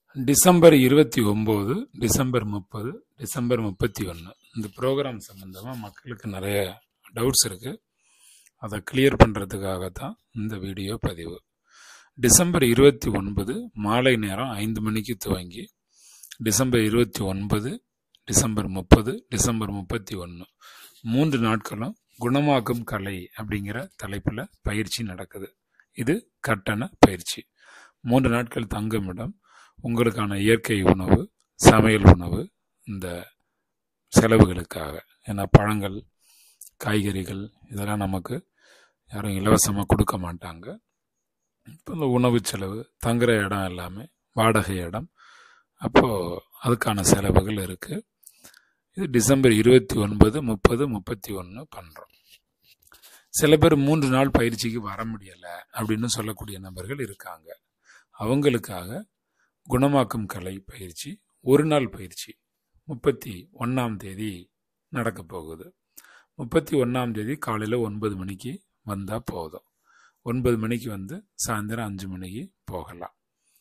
December 29, December 30, December 31 இந்த program சம்பந்தமாக மக்களுக்கு நிறைய டவுட்ஸ் இருக்குது. அதை கிளியர் பண்ணுறதுக்காகத்தான் இந்த வீடியோ பதிவு. டிசம்பர் 29 மாலை நேரம் 5 மணிக்கு துவங்கி டிசம்பர் 29, டிசம்பர் 30, டிசம்பர் 31 3 நாட்களும் குணமாக்கும் கலை அப்படிங்கிற தலைப்பில் பயிற்சி நடக்குது. இது கட்டண பயிற்சி. 3 நாட்கள் தங்குமிடம், உங்களுக்கான இயற்கை உணவு, சமையல் உணவு, இந்த செலவுகளுக்காக. ஏன்னா பழங்கள், காய்கறிகள் இதெல்லாம் நமக்கு யாரும் இலவசமாக கொடுக்க மாட்டாங்க. இப்போ இந்த உணவு செலவு, தங்குற இடம் எல்லாமே வாடகை இடம், அப்போது அதுக்கான செலவுகள் இருக்குது. இது டிசம்பர் 29, 30, 31 பண்ணுறோம். சில பேர் 3 நாள் பயிற்சிக்கு வர முடியலை அப்படின்னு சொல்லக்கூடிய நபர்கள் இருக்காங்க. அவங்களுக்காக குணமாக்கும் கலை பயிற்சி 1 நாள் பயிற்சி 31ஆம் தேதி நடக்க போகுது. 31ஆம் தேதி காலையில் 9 மணிக்கு வந்தால் போதும். 9 மணிக்கு வந்து சாயந்தரம் 5 மணிக்கு போகலாம்.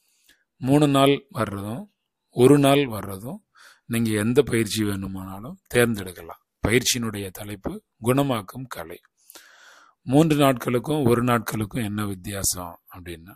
3 நாள் வர்றதும் 1 நாள் வர்றதும் நீங்கள் எந்த பயிற்சி வேணுமானாலும் தேர்ந்தெடுக்கலாம். பயிற்சியினுடைய தலைப்பு குணமாக்கும் கலை. 3 நாட்களுக்கும் 1 நாட்களுக்கும் என்ன வித்தியாசம் அப்படின்னா,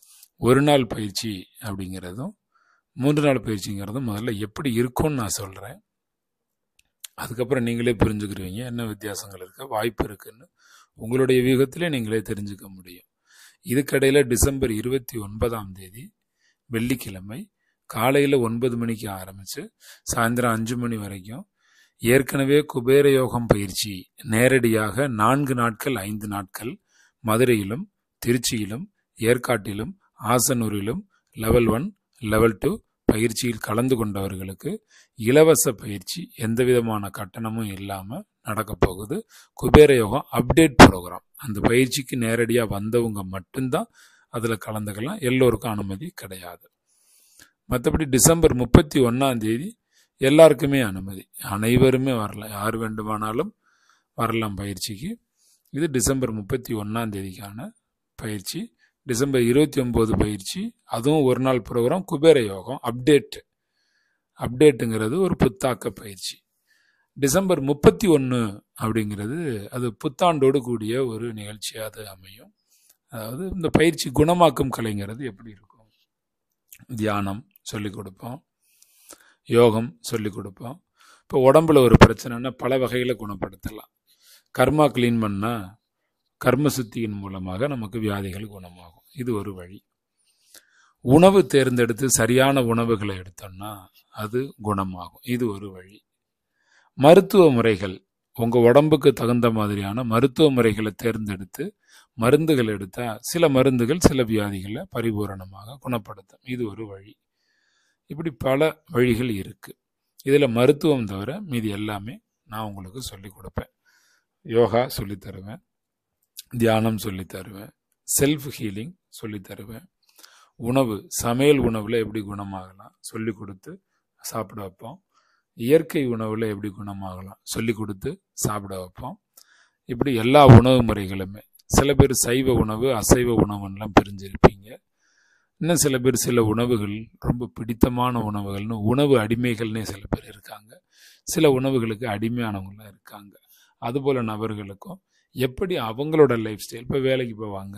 1 நாள் பயிற்சி அப்படிங்கிறதும் 3 நாள் பயிற்சிங்கிறதும் முதல்ல எப்படி இருக்கும்னு நான் சொல்கிறேன். அதுக்கப்புறம் நீங்களே புரிஞ்சுக்கிடுவீங்க என்ன வித்தியாசங்கள் இருக்க வாய்ப்பு இருக்குன்னு. உங்களுடைய வியூகத்திலே நீங்களே தெரிஞ்சுக்க முடியும். இதுக்கடையில் டிசம்பர் 29ஆம் தேதி வெள்ளிக்கிழமை காலையில் 9 மணிக்கு ஆரம்பித்து சாயந்தரம் 5 மணி வரைக்கும் ஏற்கனவே குபேர யோகம் பயிற்சி நேரடியாக 4 நாட்கள் 5 நாட்கள் மதுரையிலும் திருச்சியிலும் ஏற்காட்டிலும் ஆசனூரிலும் லெவல் 1, லெவல் 2 பயிற்சியில் கலந்து கொண்டவர்களுக்கு இலவச பயிற்சி எந்த விதமான கட்டணமும் இல்லாமல் நடக்க போகுது. குபேர யோகம் அப்டேட் ப்ரோக்ராம். அந்த பயிற்சிக்கு நேரடியாக வந்தவங்க மட்டும்தான் அதில் கலந்துக்கலாம். எல்லோருக்கும் அனுமதி கிடையாது. மற்றபடி டிசம்பர் 31ஆம் தேதி எல்லாருக்குமே அனுமதி. அனைவருமே வரலாம், யார் வேண்டுமானாலும் வரலாம் பயிற்சிக்கு. இது டிசம்பர் 31ஆம் தேதிக்கான பயிற்சி. டிசம்பர் 29 பயிற்சி, அதுவும் 1 நாள் ப்ரோக்ராம். குபேர யோகம் அப்டேட்டுங்கிறது ஒரு புத்தாக்க பயிற்சி. டிசம்பர் 31 அப்படிங்கிறது அது புத்தாண்டோடு கூடிய ஒரு நிகழ்ச்சியாக அது அமையும். அதாவது இந்த பயிற்சி குணமாக்கும் கலைங்கிறது எப்படி இருக்கும், தியானம் சொல்லிக் கொடுப்போம், யோகம் சொல்லிக் கொடுப்போம். இப்போ உடம்புல ஒரு பிரச்சனைன்னா பல வகையில் குணப்படுத்தலாம். கர்மா கிளீன் பண்ணால் கர்ம சுத்தியின் மூலமாக நமக்கு வியாதிகள் குணமாகும். இது ஒரு வழி. உணவு தேர்ந்தெடுத்து சரியான உணவுகளை எடுத்தோம்னா அது குணமாகும். இது ஒரு வழி. மருத்துவ முறைகள், உங்கள் உடம்புக்கு தகுந்த மாதிரியான மருத்துவ முறைகளை தேர்ந்தெடுத்து மருந்துகள் எடுத்தால் சில மருந்துகள் சில வியாதிகளை பரிபூரணமாக குணப்படுத்தும். இது ஒரு வழி. இப்படி பல வழிகள் இருக்குது. இதில் மருத்துவம் தவிர மீதி எல்லாமே நான் உங்களுக்கு சொல்லிக் கொடுப்பேன். யோகா சொல்லித் தருவேன், தியானம் சொல்லித் தருவேன், செல்ஃப் ஹீலிங் சொல்லித் தருவேன், உணவு சமையல் உணவில் எப்படி குணமாகலாம் சொல்லி கொடுத்து சாப்பிட வைப்போம், இயற்கை உணவில் எப்படி குணமாகலாம் சொல்லி கொடுத்து சாப்பிட வைப்போம். இப்படி எல்லா உணவு முறைகளுமே. சில பேர் சைவ உணவு அசைவ உணவுன்னெலாம் பிரிஞ்சிருப்பீங்க. இன்னும் சில பேர் சில உணவுகள் ரொம்ப பிடித்தமான உணவுகள்னு உணவு அடிமைகள்னே சில பேர் இருக்காங்க. சில உணவுகளுக்கு அடிமையானவங்களாம் இருக்காங்க. அதுபோல் நபர்களுக்கும் எப்படி அவங்களோட லைஃப் ஸ்டைல், இப்போ வேலைக்கு போவாங்க,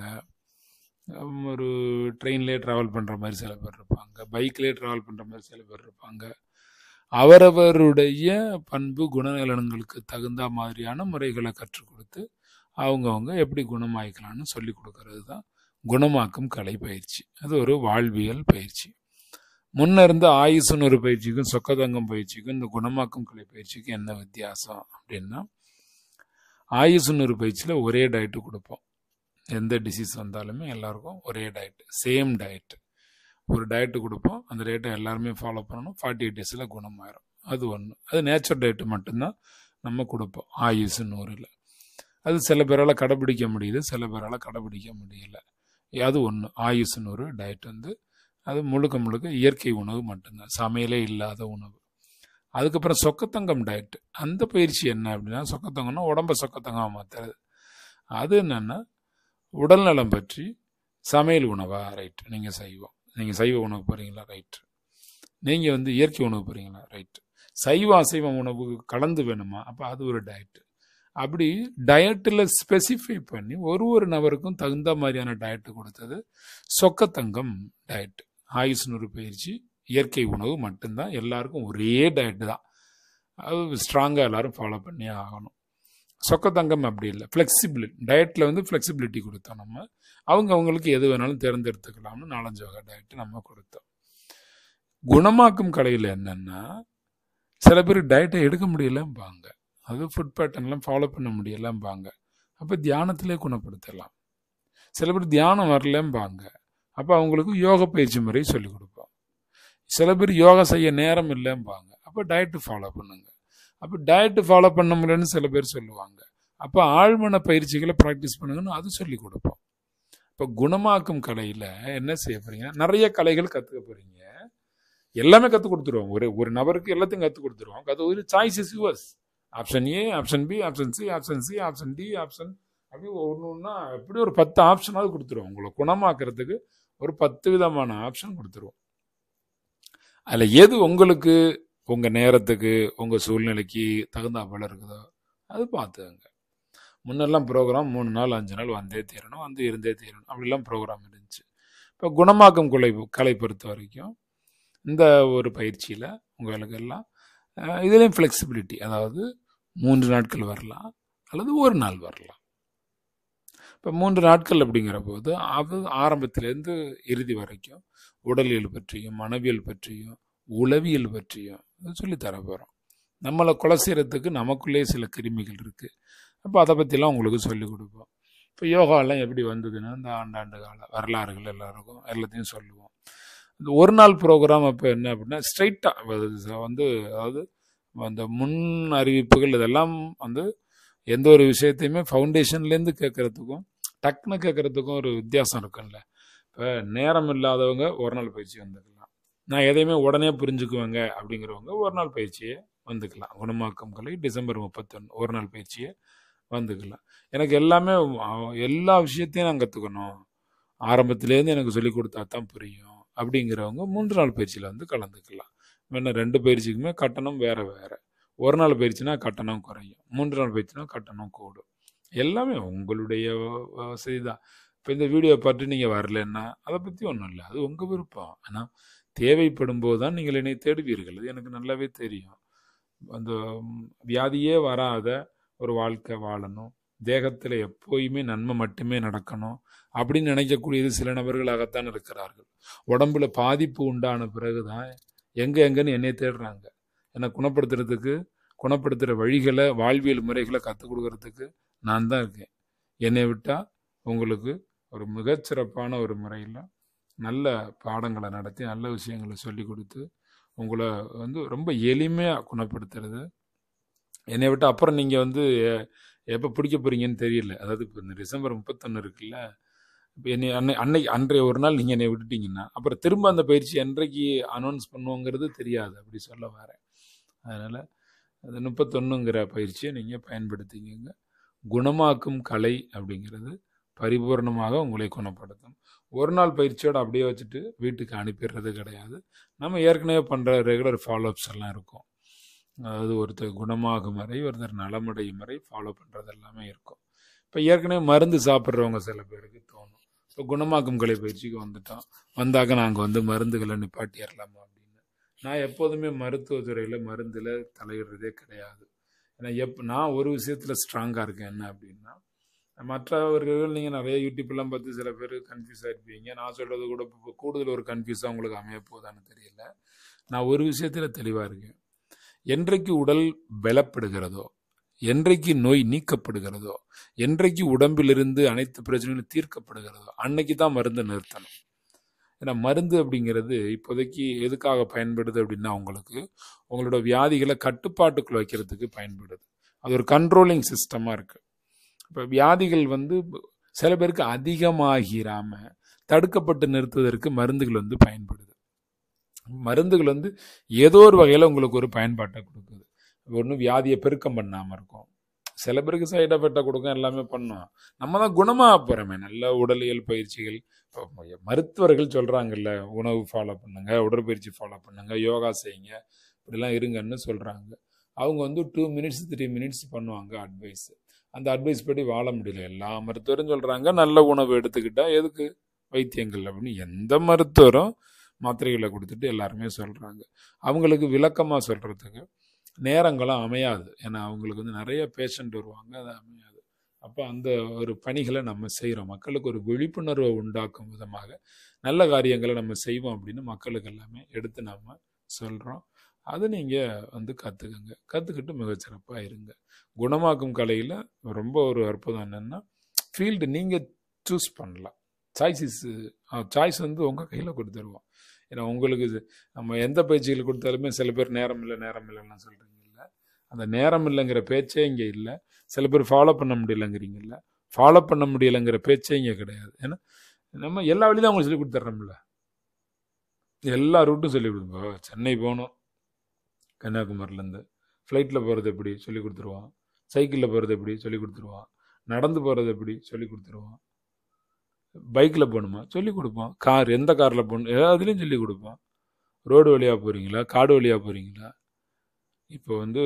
ஒரு ட்ரெயின்லேயே ட்ராவல் பண்ணுற மாதிரி சில பேர் இருப்பாங்க, பைக்லேயே ட்ராவல் பண்ணுற மாதிரி சில பேர் இருப்பாங்க. அவரவருடைய பண்பு குணநலன்களுக்கு தகுந்த மாதிரியான முறைகளை கற்றுக் கொடுத்து அவங்கவுங்க எப்படி குணமாயிக்கலாம்னு சொல்லி கொடுக்கறது தான் குணமாக்கும் கலை பயிற்சி. அது ஒரு வாழ்வியல் பயிற்சி. முன்ன இருந்த ஆயுசுன்னு பயிற்சிக்கும் சொக்கதங்கம் பயிற்சிக்கும் இந்த குணமாக்கும் கலை பயிற்சிக்கும் என்ன வித்தியாசம் அப்படின்னா, ஆயுசுன்னு பயிற்சியில் ஒரே டயட்டு கொடுப்போம். எந்த டிசீஸ் வந்தாலுமே எல்லாருக்கும் ஒரே டயட்டு, சேம் டயட்டு. ஒரு டயட்டு கொடுப்போம். அந்த டயட்டை எல்லாருமே ஃபாலோ பண்ணணும். 48 டேஸில் குணமாயிரும். அது ஒன்று. அது நேச்சுரல் டயட்டு மட்டும்தான் நம்ம கொடுப்போம் ஆயுசுன்னு. அது சில பேரால் கடைப்பிடிக்க முடியுது, சில பேரால் கடைப்பிடிக்க முடியல. அது ஒன்று. ஆயுசுன்னு டயட் வந்து அது முழுக்க இயற்கை உணவு மட்டும்தான், சமையலே இல்லாத உணவு. அதுக்கப்புறம் சொக்கத்தங்கம் டயட்டு. அந்த பயிற்சி என்ன அப்படின்னா, சொக்கத்தங்கம்னா உடம்பை சொக்கத்தங்கமாக மாற்றுறது. அது என்னென்னா உடல் நலம் பற்றி சமையல் உணவா, ரைட்டு, நீங்கள் சைவம், நீங்கள் சைவ உணவு போகிறீங்களா, ரைட்டு, நீங்கள் வந்து இயற்கை உணவு போகிறீங்களா, ரைட்டு. சைவ அசைவ உணவு கலந்து வேணுமா, அப்போ அது ஒரு டயட்டு. அப்படி டயட்டில் ஸ்பெசிஃபை பண்ணி ஒரு நபருக்கும் தகுந்த மாதிரியான டயட்டு கொடுத்தது சொக்கத்தங்கம் டயட்டு. ஆயுஷ் நூறு பயிற்சி இயற்கை உணவு மட்டும்தான், எல்லாருக்கும் ஒரே டயட்டு தான். அது ஸ்ட்ராங்காக எல்லாரும் ஃபாலோ பண்ணி ஆகணும். சொக்கத்தங்கம் அப்படி இல்லை, ஃப்ளெக்சிபிலிட்டி டயட்டில் வந்து ஃப்ளெக்சிபிலிட்டி கொடுத்தோம். நம்ம அவங்களுக்கு எது வேணாலும் தேர்ந்தெடுத்துக்கலாம்னு 4-5 வகை டயட்டு நம்ம கொடுத்தோம். குணமாக்கும் கலையில் என்னென்னா, சில பேர் டயட்டை எடுக்க முடியலம்பாங்க, அது ஃபுட் பேட்டர்ன்லாம் ஃபாலோ பண்ண முடியலம்பாங்க, அப்போ தியானத்திலே குணப்படுத்தலாம். சில பேர் தியானம் வரலம்பாங்க, அப்போ அவங்களுக்கு யோக பயிற்சி முறை சொல்லிக் கொடுப்போம். சில பேர் யோகா செய்ய நேரம் இல்லைம்பாங்க, அப்போ டயட்டு ஃபாலோ பண்ணுங்க. அப்போ டயட்டு ஃபாலோ பண்ண முடியலன்னு சில பேர் சொல்லுவாங்க, அப்போ ஆழ்மன பயிற்சிகளை ப்ராக்டிஸ் பண்ணுங்கன்னு அது சொல்லி கொடுப்போம். இப்போ குணமாக்கும் கலையில் என்ன செய்ய போறீங்க, நிறைய கலைகள் கற்றுக்க போறீங்க. எல்லாமே கற்றுக் கொடுத்துருவோம், ஒரு நபருக்கு எல்லாத்தையும் கற்றுக் கொடுத்துருவோம். ஒரு choice is yours. Option A, option B, option C, option C, option D, option அப்படி ஒன்றுன்னா எப்படி ஒரு 10 ஆப்ஷனாவது கொடுத்துருவோம். உங்களை குணமாக்குறதுக்கு ஒரு 10 விதமான ஆப்ஷன் கொடுத்துருவோம். அதில் எது உங்களுக்கு உங்கள் நேரத்துக்கு உங்கள் சூழ்நிலைக்கு தகுந்தாப்போல இருக்குதோ அது பார்த்துக்கங்க. முன்னெல்லாம் ப்ரோக்ராம் 3 நாள் 5 நாள் வந்தே தீரணும், வந்து இருந்தே தீரணும், அப்படிலாம் ப்ரோக்ராம் இருந்துச்சு. இப்போ குணமாக்கும் கலை பொறுத்த வரைக்கும் இந்த ஒரு பயிற்சியில் உங்களுக்கு எல்லாம் இதுலேயும் ஃப்ளெக்சிபிலிட்டி, அதாவது 3 நாட்கள் வரலாம் அல்லது 1 நாள் வரலாம். இப்போ 3 நாட்கள் அப்படிங்கிற போது அது ஆரம்பத்திலேருந்து இறுதி வரைக்கும் உடலியல் பற்றியும் மனவியல் பற்றியும் உளவியல் பற்றியும் சொல்லித்தர போகிறோம். நம்மளை கொலை செய்கிறதுக்கு நமக்குள்ளே சில கிருமிகள் இருக்குது, அப்போ அதை பற்றிலாம் உங்களுக்கு சொல்லிக் கொடுப்போம். இப்போ யோகாலாம் எப்படி வந்ததுன்னா இந்த ஆண்டாண்டு கால வரலாறுகள் எல்லாத்தையும் சொல்லுவோம். இந்த 1 நாள் ப்ரோக்ராம் அப்போ என்ன அப்படின்னா ஸ்ட்ரைட்டாக வந்து அதாவது அந்த முன் அறிவிப்புகள் இதெல்லாம் வந்து எந்த ஒரு விஷயத்தையுமே ஃபவுண்டேஷன்லேருந்து கேட்குறதுக்கும் டக்குன்னு கேட்குறதுக்கும் ஒரு வித்தியாசம் இருக்குல்ல. இப்போ நேரம் இல்லாதவங்க 1 நாள் பயிற்சி வந்துக்கலாம், நான் எதையுமே உடனே புரிஞ்சுக்குவேங்க அப்படிங்கிறவங்க 1 நாள் பயிற்சியை வந்துக்கலாம். குணமாக்கும் கலை டிசம்பர் 31 1 நாள் பயிற்சியை வந்துக்கலாம். எனக்கு எல்லா விஷயத்தையும் நான் கற்றுக்கணும், ஆரம்பத்துலேருந்து எனக்கு சொல்லிக் கொடுத்தா தான் புரியும் அப்படிங்கிறவங்க 3 நாள் பயிற்சியில் வந்து கலந்துக்கலாம். வேணா 2 பயிற்சிக்குமே கட்டணம் வேறு வேறு. 1 நாள் பயிற்சினா கட்டணம் குறையும், 3 நாள் பயிற்சினா கட்டணம் கூடும். எல்லாமே உங்களுடைய வசதி தான். இப்போ இந்த வீடியோ பார்த்து நீங்கள் வரலன்னா அதை பற்றி ஒன்றும் இல்லை, அது உங்கள் விருப்பம். ஆனால் தேவைப்படும் போது தான் நீங்கள் என்னை தேடுவீர்கள், அது எனக்கு நல்லாவே தெரியும். அந்த வியாதியே வராத ஒரு வாழ்க்கை வாழணும், தேகத்தில் எப்போயுமே நன்மை மட்டுமே நடக்கணும் அப்படின்னு நினைக்கக்கூடியது சில நபர்களாகத்தான் இருக்கிறார்கள். உடம்புல பாதிப்பு உண்டான பிறகுதான் எங்கன்னு என்னை தேடுறாங்க. என்னை குணப்படுத்துகிற வழிகளை வாழ்வியல் முறைகளை கற்றுக் கொடுக்கறதுக்கு நான் தான் இருக்கேன். என்னை விட்டால் உங்களுக்கு ஒரு மிகச்சிறப்பான ஒரு முறையில் நல்ல பாடங்களை நடத்தி நல்ல விஷயங்களை சொல்லி கொடுத்து உங்களை வந்து ரொம்ப எளிமையாக குணப்படுத்துறது. என்னை விட்டு அப்புறம் நீங்கள் வந்து எப்போ பிடிக்க போகிறீங்கன்னு தெரியல. அதாவது இப்போ இந்த டிசம்பர் 31 இருக்குல்ல, இப்போ அன்றைய ஒரு நாள் நீங்கள் என்னை விட்டுட்டீங்கன்னா அப்புறம் திரும்ப அந்த பயிற்சி என்றைக்கு அனௌன்ஸ் பண்ணுவோங்கிறது தெரியாது, அப்படி சொல்ல வரேன். அதனால் அந்த 31ங்கிற பயிற்சியை நீங்கள் பயன்படுத்திக்கங்க. குணமாக்கும் கலை அப்படிங்கிறது பரிபூர்ணமாக உங்களை குணப்படுத்தும். 1 நாள் பயிற்சியோடு அப்படியே வச்சுட்டு வீட்டுக்கு அனுப்பிடுறது கிடையாது. நம்ம ஏற்கனவே பண்ணுற ரெகுலர் ஃபாலோஅப்ஸ் எல்லாம் இருக்கும். அதாவது ஒருத்தர் குணமாகும் வரை ஒருத்தர் நலமடையும் வரை ஃபாலோ பண்ணுறது எல்லாமே இருக்கும். இப்போ ஏற்கனவே மருந்து சாப்பிட்றவங்க சில பேருக்கு தோணும், இப்போ குணமாக்கும் கலை பயிற்சிக்கு வந்தாக்க நாங்கள் வந்து மருந்துகளை நிப்பாட்டிடலாமா அப்படின்னு. நான் எப்போதுமே மருத்துவத்துறையில் மருந்தில் தலையிடுறதே கிடையாது. ஏன்னா நான் ஒரு விஷயத்தில் ஸ்ட்ராங்காக இருக்கேன், என்ன அப்படின்னா மற்றவர்கள் நீங்கள் நிறைய யூடியூப்லாம் பார்த்து சில பேர் கன்ஃபியூஸ் ஆகிருப்பீங்க. நான் சொல்கிறது கூட கூடுதல் ஒரு கன்ஃபியூஸாக உங்களுக்கு அமைய போதான்னு தெரியல. நான் ஒரு விஷயத்தில் தெளிவாக இருக்கேன். என்றைக்கு உடல் பலப்படுகிறதோ, என்றைக்கு நோய் நீக்கப்படுகிறதோ, என்றைக்கு உடம்பிலிருந்து அனைத்து பிரச்சனைகளும் தீர்க்கப்படுகிறதோ அன்னைக்கு தான் மருந்து நிறுத்தணும். ஏன்னா மருந்து அப்படிங்கிறது இப்போதைக்கு எதுக்காக பயன்படுது அப்படின்னா உங்களோட வியாதிகளை கட்டுப்பாட்டுக்குள்ள வைக்கிறதுக்கு பயன்படுது. அது ஒரு கண்ட்ரோலிங் சிஸ்டமாக இருக்குது. இப்போ வியாதிகள் வந்து சில பேருக்கு அதிகமாகிராமல் தடுக்கப்பட்டு நிறுத்துவதற்கு மருந்துகள் வந்து பயன்படுது. மருந்துகள் வந்து ஏதோ ஒரு வகையில் உங்களுக்கு ஒரு பயன்பாட்டை கொடுக்குது. ஒன்று வியாதியை பெருக்கம் பண்ணாமல் இருக்கும், சில பேருக்கு சைடு எஃபெக்டை கொடுக்கும், எல்லாமே பண்ணும். நம்ம தான் குணமாக போகிறோமே. நல்ல உடலியல் பயிற்சிகள் இப்போ மருத்துவர்கள் சொல்கிறாங்கல்ல, உணவு ஃபாலோ பண்ணுங்க, உடற்பயிற்சி ஃபாலோ பண்ணுங்க, யோகா செய்யுங்க, இப்படிலாம் இருங்கன்னு சொல்கிறாங்க. அவங்க வந்து 2 மினிட்ஸ் 3 மினிட்ஸ் பண்ணுவாங்க அட்வைஸ். அந்த அட்வைஸ் படி வாழ முடியல. எல்லா மருத்துவரும் சொல்கிறாங்க நல்ல உணவு எடுத்துக்கிட்டா எதுக்கு வைத்தியங்கள் அப்படின்னு. எந்த மருத்துவரும் மாத்திரைகளை கொடுத்துட்டு எல்லாருமே சொல்கிறாங்க. அவங்களுக்கு விளக்கமாக சொல்கிறதுக்கு நேரங்களும் அமையாது. ஏன்னா அவங்களுக்கு வந்து நிறைய பேஷண்ட் வருவாங்க, அது அமையாது. அப்போ அந்த ஒரு பணிகளை நம்ம செய்கிறோம். மக்களுக்கு ஒரு விழிப்புணர்வை உண்டாக்கும் விதமாக நல்ல காரியங்களை நம்ம செய்வோம் அப்படின்னு மக்களுக்கு எல்லாமே எடுத்து நம்ம சொல்கிறோம். அது நீங்கள் வந்து கற்றுக்குங்க. கற்றுக்கிட்டு மிகச்சிறப்பாக இருங்க. குணமாக்கும் கலையில் ரொம்ப ஒரு அற்புதம் என்னென்னா, ஃபீல்டு நீங்கள் சூஸ் பண்ணலாம். சாய்ஸ் வந்து உங்கள் கையில் கொடுத்துருவோம். ஏன்னா உங்களுக்கு நம்ம எந்த பயிற்சிகள் கொடுத்தாலுமே சில பேர் நேரம் இல்லைன்னு சொல்கிறீங்கல்ல, அந்த நேரம் இல்லைங்கிற பேச்சே இங்கே இல்லை. சில பேர் ஃபாலோ பண்ண முடியலைங்கிறீங்கல்ல, ஃபாலோ பண்ண முடியலைங்கிற பேச்சே இங்கே கிடையாது. ஏன்னா நம்ம எல்லா வழியும் அவங்களுக்கு சொல்லி கொடுத்துட்றோம்ல, எல்லா ரூட்டும் சொல்லி கொடுப்போம். சென்னை போகணும், கன்னியாகுமரியிலேருந்து ஃப்ளைட்டில் போகிறது எப்படி சொல்லி கொடுத்துருவான், சைக்கிளில் போகிறது எப்படி சொல்லி கொடுத்துருவான், நடந்து போகிறது எப்படி சொல்லி கொடுத்துருவான், பைக்கில் போகணுமா சொல்லி கொடுப்போம், கார் எந்த காரில் போகணும் எல்லாத்துலேயும் சொல்லி கொடுப்போம். ரோடு வழியாக போகிறீங்களா, காடு வழியாக போகிறீங்களா. இப்போ வந்து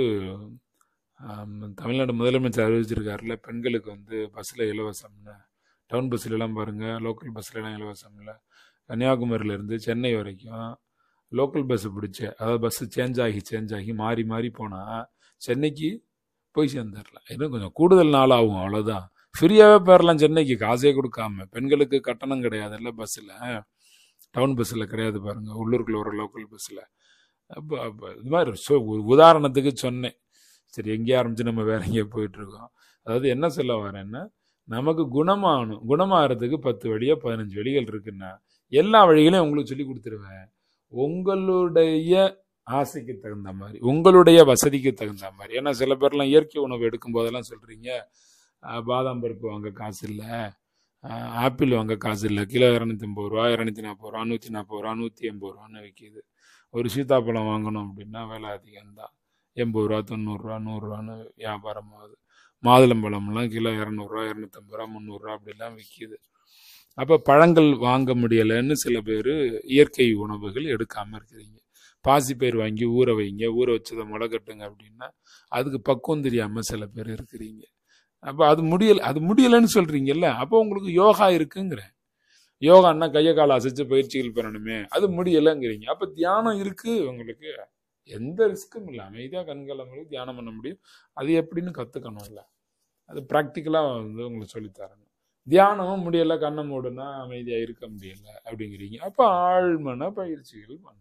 தமிழ்நாடு முதலமைச்சர் அறிவிச்சிருக்காருல, பெண்களுக்கு வந்து பஸ்ஸில் இலவசம்னு. டவுன் பஸ்ஸிலலாம் பாருங்கள், லோக்கல் பஸ்ஸிலலாம் இலவசம்ல. கன்னியாகுமரியிலேருந்து சென்னை வரைக்கும் லோக்கல் பஸ்ஸு பிடிச்சி, அதாவது பஸ்ஸு சேஞ்ச் ஆகி மாறி மாறி போனால் சென்னைக்கு போய் சேர்ந்துடலாம். இன்னும் கொஞ்சம் கூடுதல் நாள் ஆகும், அவ்வளோதான். ஃப்ரீயாகவே போயிடலாம் சென்னைக்கு, காசே கொடுக்காம. பெண்களுக்கு கட்டணம் கிடையாதுல்ல பஸ்ஸில், டவுன் பஸ்ஸில் கிடையாது பாருங்கள், உள்ளூருக்குள்ள ஒரு லோக்கல் பஸ்ஸில். அப்போ இது மாதிரி உதாரணத்துக்கு சொன்னேன். சரி, எங்கேயே ஆரம்பிச்சு நம்ம வேற எங்கேயே போயிட்டுருக்கோம். அதாவது என்ன சொல்ல வரேன்னா, நமக்கு குணமாகறதுக்கு 10 வழியோ 15 வழிகள் இருக்குன்னா எல்லா வழிகளையும் உங்களுக்கு சொல்லி கொடுத்துருவேன். உங்களுடைய ஆசைக்கு தகுந்த மாதிரி, உங்களுடைய வசதிக்கு தகுந்த மாதிரி. ஏன்னா சில பேர்லாம் இயற்கை உணவு எடுக்கும் போதெல்லாம் சொல்கிறீங்க, பாதாம் பருப்பு வாங்க காசு இல்லை, ஆப்பிள் வாங்க காசு இல்லை, கிலோ 250 ரூபா, 240 ரூபா, 140 ரூபா, 180 ரூபான்னு விற்கிது. ஒரு சீத்தாப்பழம் வாங்கணும் அப்படின்னா விலை அதிகம்தான், 80 ரூபா, 90 ரூபா, 100 ரூபான்னு வியாபாரம் ஆகுது. மாதுளம்பழம்லாம் கிலோ 200 ரூபா, 250 ரூபா, 300 ரூபா அப்படிலாம் விற்கிது. அப்போ பழங்கள் வாங்க முடியலைன்னு சில பேர் இயற்கை உணவுகள் எடுக்காமல் இருக்கிறீங்க. பாசிப்பயிர் வாங்கி ஊற வைங்க, ஊற வச்சதை முளைக்கட்டுங்க அப்படின்னா அதுக்கு பக்குவம் தெரியாமல் சில பேர் இருக்கிறீங்க. அப்போ அது முடியலைன்னு சொல்கிறீங்கல்ல, அப்போ உங்களுக்கு யோகா இருக்குங்கிறேன். யோகான்னா கையை காலை அசைச்சு பயிற்சிகள் பெறணுமே, அது முடியலைங்கிறீங்க. அப்போ தியானம் இருக்குது உங்களுக்கு, எந்த ரிஸ்க்கும் இல்லை, அமைதியாக கண்காலங்களுக்கு தியானம் பண்ண முடியும். அது எப்படின்னு கற்றுக்கணும்ல, அது ப்ராக்டிக்கலாக வந்து உங்களுக்கு சொல்லித்தரணும். தியானமும் முடியலை, கண்ணை மூடுனா அமைதியாக இருக்க முடியலை அப்படிங்கிறீங்க. அப்போ ஆழ்மன பயிற்சிகள் பண்ணுங்க.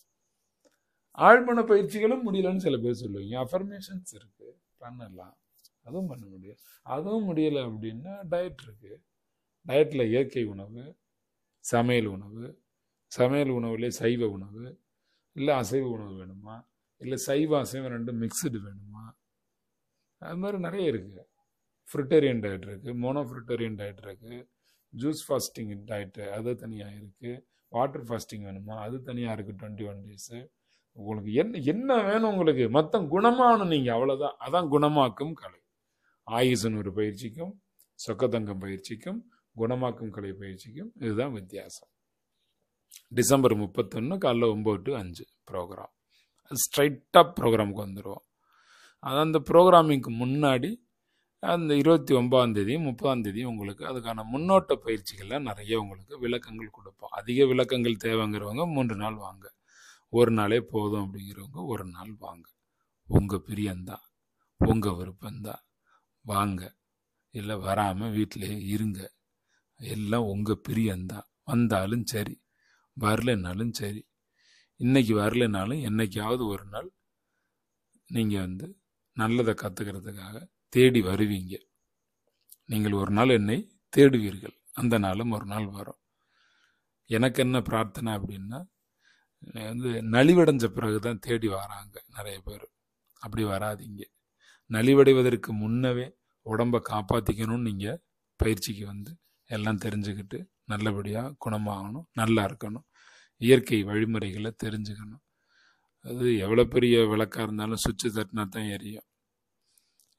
ஆழ்மன பயிற்சிகளும் முடியலைன்னு சில பேர் சொல்லுவீங்க. அஃபர்மேஷன்ஸ் இருக்குது, பண்ணலாம், அதுவும் பண்ண முடியும். அதுவும் முடியலை அப்படின்னா டயட் இருக்குது. டயட்டில் இயற்கை உணவு, சமையல் உணவுலேயே சைவ உணவு, இல்லை அசைவ உணவு வேணுமா, இல்லை சைவ அசைவம் ரெண்டும் மிக்சடு வேணுமா, அது மாதிரி நிறைய இருக்குது. ஃப்ரிட்டேரியன் டயட் இருக்குது, மோனோஃப்ரிட்டேரியன் டயட் இருக்குது, ஜூஸ் ஃபாஸ்டிங் டயட்டு அது தனியாக இருக்குது, வாட்டர் ஃபாஸ்டிங் வேணுமா அது தனியாக இருக்குது, 21 டேஸு. உங்களுக்கு என்ன வேணும், உங்களுக்கு மொத்தம் குணமாகணும் நீங்கள், அவ்வளோதான். அதான் குணமாக்கும் கலை. ஆயுசன் ஒரு பயிற்சிக்கும் சொக்கத்தங்கம் பயிற்சிக்கும் குணமாக்கும் கலை பயிற்சிக்கும் இதுதான் வித்தியாசம். டிசம்பர் 31 காலைல 9 to 5 ப்ரோக்ராம். அது ஸ்ட்ரைட்டாக ப்ரோக்ராமுக்கு வந்துடுவோம். அது அந்த ப்ரோக்ராமிங்க்கு முன்னாடி அந்த 29ஆம் தேதியும் 30ஆம் தேதியும் உங்களுக்கு அதுக்கான முன்னோட்ட பயிற்சிகளில் நிறைய உங்களுக்கு விளக்கங்கள் கொடுப்போம். அதிக விளக்கங்கள் தேவைங்கிறவங்க 3 நாள் வாங்க, ஒரு நாளே போதும் அப்படிங்கிறவங்க ஒரு நாள் வாங்க. உங்கள் பிரியந்தான், உங்கள் விருப்பந்தான், வாங்க. இல்லை வராமல் வீட்டிலே இருங்க, எல்லாம் உங்கள் பிரியந்தான். வந்தாலும் சரி, வரலைனாலும் சரி. இன்னைக்கு வரலைனாலும் என்னைக்காவது ஒரு நாள் நீங்கள் வந்து நல்லதை கற்றுக்கிறதுக்காக தேடி வருவீங்க. நீங்கள் ஒரு நாள் என்னை தேடுவீர்கள், அந்த நாளும் ஒரு நாள் வரும். எனக்கு என்ன பிரார்த்தனை அப்படின்னா, வந்து நலிவடைஞ்ச பிறகு தான் தேடி வராங்க நிறைய பேர். அப்படி வராதிங்க. நலிவடைவதற்கு முன்னவே உடம்பை காப்பாற்றிக்கணும்னு நீங்கள் பயிற்சிக்கு வந்து எல்லாம் தெரிஞ்சுக்கிட்டு நல்லபடியாக குணமாகணும், நல்லா இருக்கணும், இயற்கை வழிமுறைகளை தெரிஞ்சுக்கணும். அது எவ்வளோ பெரிய விளக்காக இருந்தாலும் சுவிட்சு தட்டினா தான் எரியும்.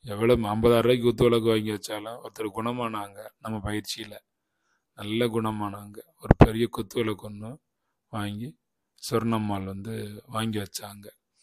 எவ்வளோ 50,000 ரூபாய்க்கு குத்து விளக்கு வாங்கி வச்சாலும் ஒருத்தர் குணமானாங்க நம்ம பயிற்சியில், நல்ல குணமானாங்க. ஒரு பெரிய குத்து விளக்கு ஒன்று வாங்கி சொர்ணம்மாள் வாங்கி வச்சாங்க.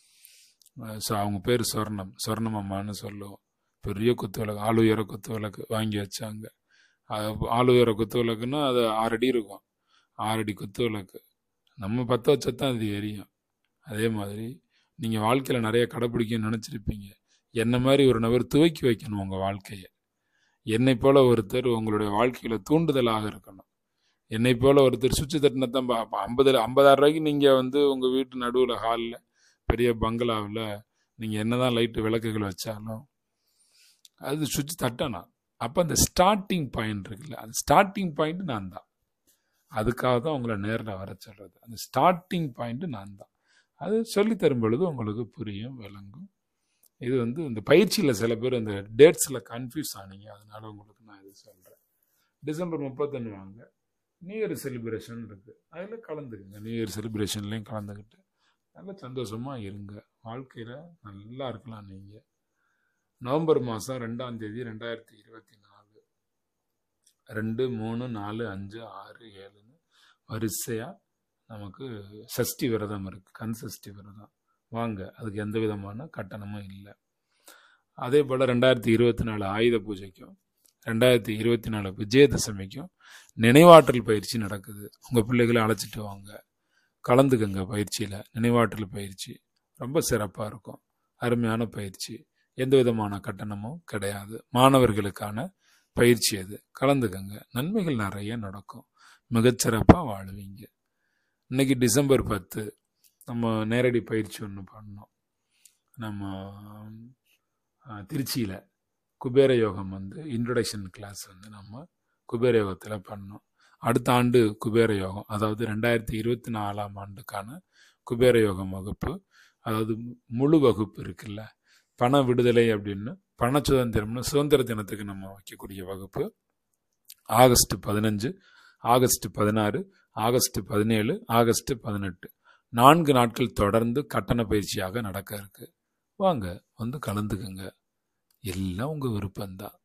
ஸோ அவங்க பேர் சொர்ணமம்மான்னு சொல்லுவோம். பெரிய குத்து விளக்கு, ஆளுயர குத்து விளக்கு வாங்கி வச்சாங்க. ஆளுயர குத்து விளக்குன்னா அது 6 அடி இருக்கும். 6 அடி குத்து விளக்கு நம்ம 10 வச்சதான் அது எரியும். அதே மாதிரி நீங்கள் வாழ்க்கையில் நிறைய கடைப்பிடிக்கணும்னு நினச்சிருப்பீங்க. என்ன மாதிரி ஒரு நபர் துவக்கி வைக்கணும் உங்கள் வாழ்க்கையை. என்னை போல ஒருத்தர் உங்களுடைய வாழ்க்கையில் தூண்டுதலாக இருக்கணும். என்னை போல ஒருத்தர் சுவிட்சு தட்டினத்தான் 50,000 ரூபாய்க்கு நீங்கள் உங்கள் வீட்டு நடுவில் ஹாலில் பெரிய பங்களாவில் நீங்கள் என்னதான் லைட்டு விளக்குகள் வச்சாலும் அது சுவிட்ச் தட்டணும். அப்போ அந்த ஸ்டார்டிங் பாயிண்ட் இருக்குல்ல, அந்த ஸ்டார்டிங் பாயிண்ட் நான் தான். அதுக்காக தான் உங்களை நேரில் வர சொல்கிறது. அந்த ஸ்டார்டிங் பாயிண்ட் நான் தான். அது சொல்லித்தரும் பொழுது உங்களுக்கு புரியும், விளங்கும். இது இந்த பயிற்சியில் சில பேர் அந்த டேட்ஸில் கன்ஃபியூஸ் ஆனீங்க. அதனால உங்களுக்கு நான் இது சொல்கிறேன். டிசம்பர் 31 வாங்க, நியூ இயர் செலிப்ரேஷன் இருக்குது, அதில் கலந்துக்குங்க. நியூ இயர் செலிப்ரேஷன்லேயும் கலந்துக்கிட்டு நல்ல சந்தோஷமாக இருங்க. வாழ்க்கையில் நல்லா இருக்கலாம். நீங்கள் நவம்பர் மாதம் 2ஆம் தேதி 2024 2, 3, 4, 5, 6, 7 வரிசையாக நமக்கு சஷ்டி விரதம் இருக்குது. கண் சஷ்டி விரதம் வாங்க, அதுக்கு எந்த விதமான கட்டணமும் இல்லை. அதே போல் 2024 ஆயுத பூஜைக்கும் 2024 விஜயதசமிக்கும் நினைவாற்றல் பயிற்சி நடக்குது. உங்கள் பிள்ளைகளை அழைச்சிட்டு வாங்க, கலந்துக்கங்க பயிற்சியில். நினைவாற்றல் பயிற்சி ரொம்ப சிறப்பாக இருக்கும், அருமையான பயிற்சி. எந்த விதமான கட்டணமும் கிடையாது. மாணவர்களுக்கான பயிற்சி அது. கலந்துக்கங்க, நன்மைகள் நிறைய நடக்கும், மிகச்சிறப்பாக வாழுவீங்க. இன்னைக்கு டிசம்பர் 10 நம்ம நேரடி பயிற்சி ஒன்று பண்ணோம். நம்ம திருச்சியில் குபேர யோகம் இன்ட்ரொடக்ஷன் கிளாஸ் நம்ம குபேர யோகத்தில் பண்ணோம். அடுத்த ஆண்டு குபேர யோகம், அதாவது 2024ஆம் ஆண்டுக்கான குபேர யோகம் வகுப்பு, அதாவது முழு வகுப்பு இருக்குல்ல, பண விடுதலை அப்படின்னு, பண சுதந்திரம்னு சுதந்திர தினத்துக்கு நம்ம வைக்கக்கூடிய வகுப்பு ஆகஸ்ட் 15, ஆகஸ்ட் 16, ஆகஸ்ட் 17, ஆகஸ்ட் 18 4 நாட்கள் தொடர்ந்து கட்டண பயிற்சியாக நடக்க இருக்கு. வாங்க, கலந்துக்குங்க. எல்லாம் உங்கள் விருப்பம்தான்.